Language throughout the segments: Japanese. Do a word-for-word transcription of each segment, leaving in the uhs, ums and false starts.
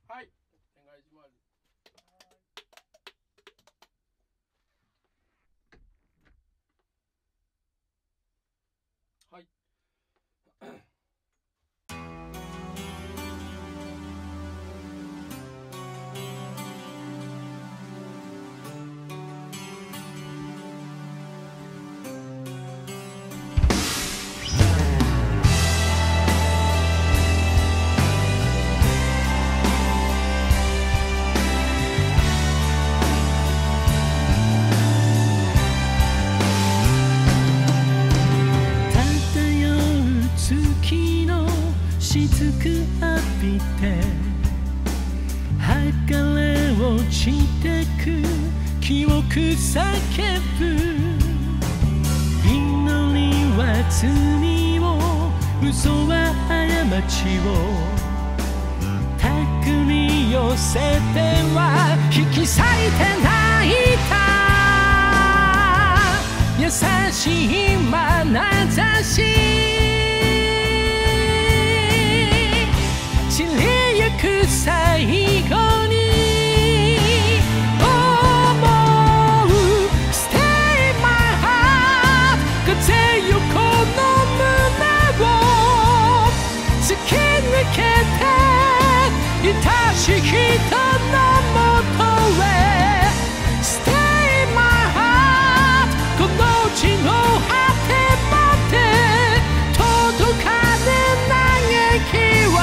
はい、お願いします。はい。 雫浴びて剥がれ落ちてく記憶叫ぶ祈りは罪を嘘は過ちを手繰り寄せては引き裂いて泣いた優しい眼差し散りゆく最後に思う Stay my heart 風よこの胸を突き抜けて愛しい人のもとへ Stay my heart この地の果てまで届かぬ嘆きを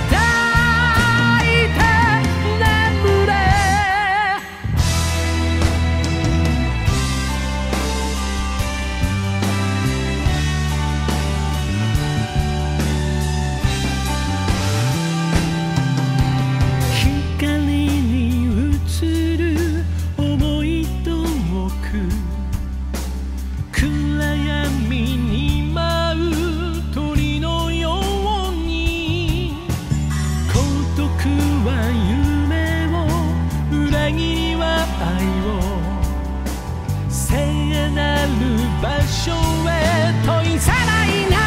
場所へ問いさらいな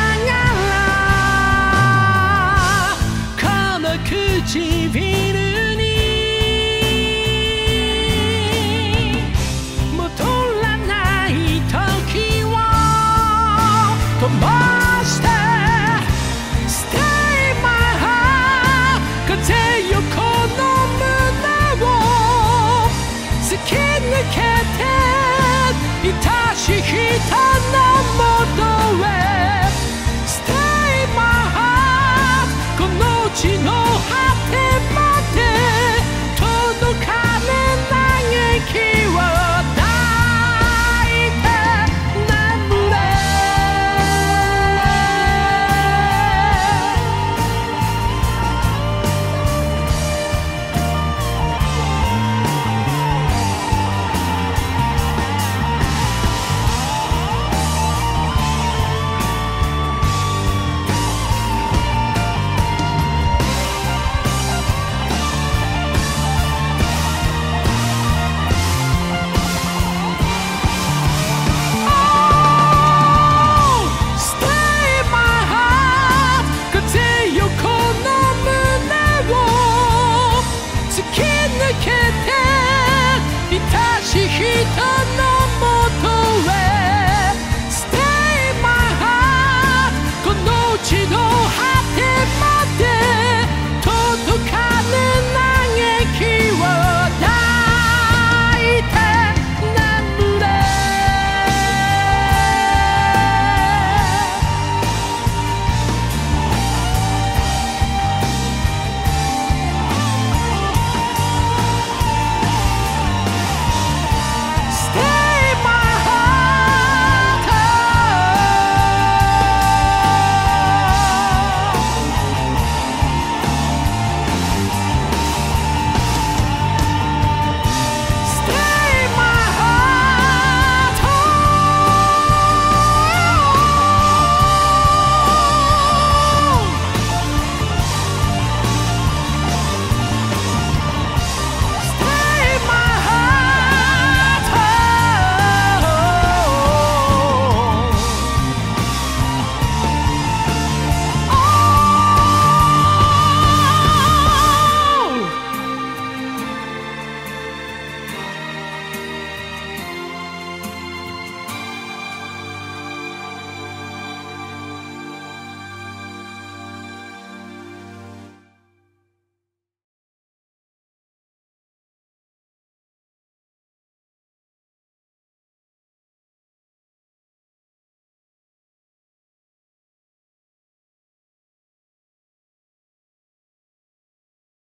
がらこの唇に戻らない時を灯して Stay my heart 風よこの胸を突き抜けて愛しい人のもとへ Stay my heart この地の果て